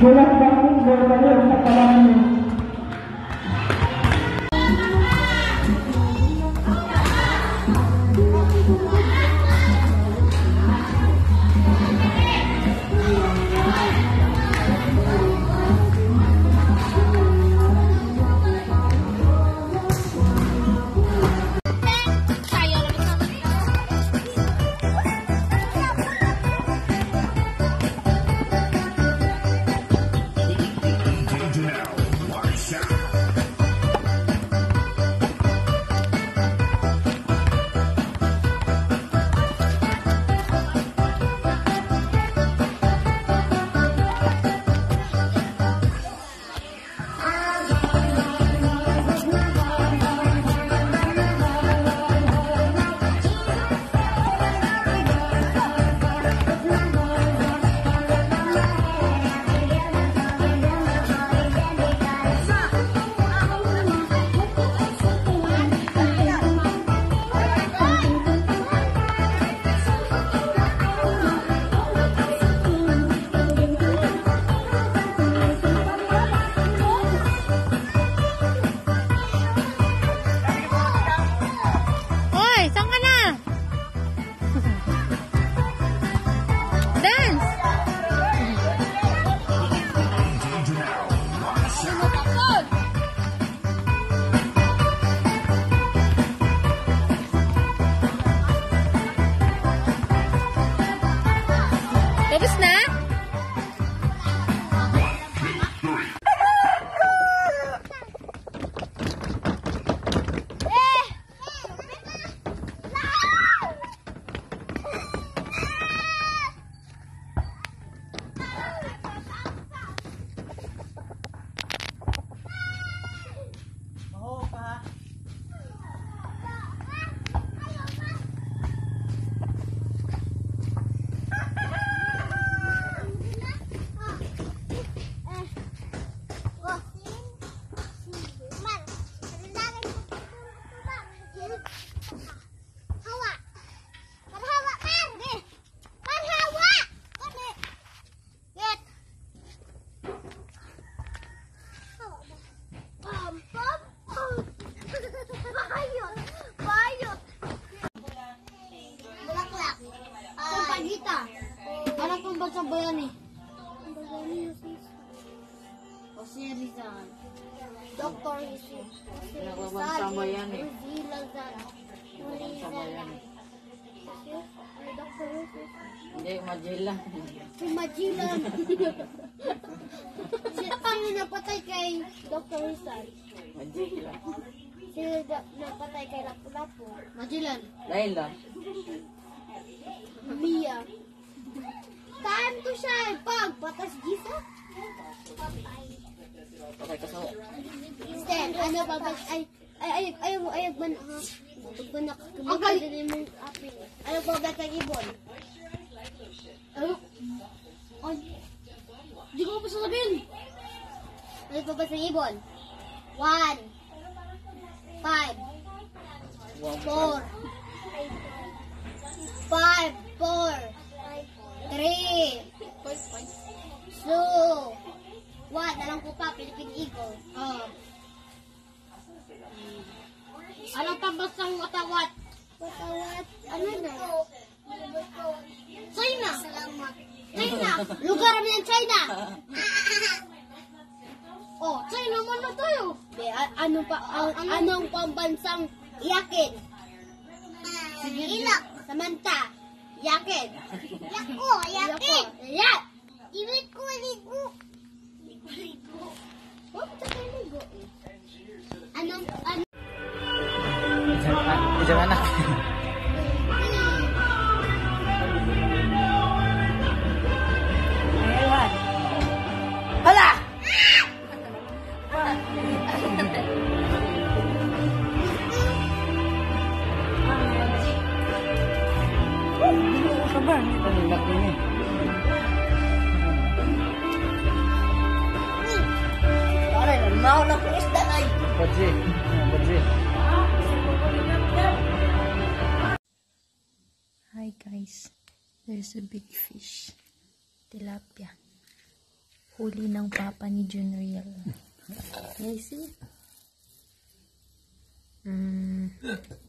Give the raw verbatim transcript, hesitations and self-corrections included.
Doktor Rizal. Sama yan eh. Doktor Rizal. Hindi, Magellan. Si Magellan. Sino napatay kay Doktor Rizal? Magellan. Sino napatay kay Lapu-Lapu? Magellan. Laila. Mia. Time to shine. Pag patas gisa. Okay, kaso. Then, ano ba ba? Ay, ay, ay, ay, ay, ay, ban, ha? Banak, kumakal din mong api. Ano ba ba kay ibon? Ano? Ay, di ko pa sasabihin. Ano ba ba sa ibon? One. Five. Four. Five. Four. Three. Two. One. Alam ko pa, Philippine Eagle. Oh. Anong pambasang watawat? Watawat? Ano na? China. China. Lugar mo yung China. Oh, China mo na tayo. De, ano pa, ang, anong pambansang yakin? Ilak. Samantha. Yakin. Yako, yakin. Yak. Ibig ko, ligo. Ligo. Bakit ka ligo eh? Anong, anong, Ijam anak. Ewan. Hala! Sabar. Panilag din eh. Pare, mau na po isda ay. Badji. Badji. Hi guys, there's a big fish, tilapia, huli ng papa ni Junriel. You see? Mm.